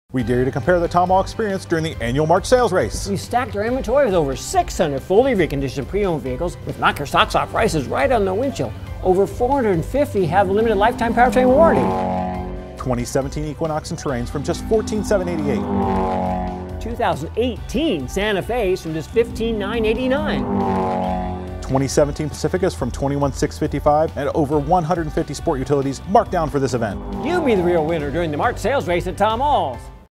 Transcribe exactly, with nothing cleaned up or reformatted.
We dare you to compare the Tom Ahl experience during the annual March sales race. We stacked our inventory with over six hundred fully reconditioned pre-owned vehicles with knock your socks off prices right on the windshield. Over four hundred fifty have the Limited Lifetime Powertrain Warranty. twenty seventeen Equinox and Terrains from just fourteen thousand seven hundred eighty-eight. two thousand eighteen Santa Fe's from just fifteen thousand nine hundred eighty-nine. twenty seventeen Pacificas from twenty-one thousand six hundred fifty-five, and over one hundred fifty sport utilities marked down for this event. You be the real winner during the March sales race at Tom Ahl's.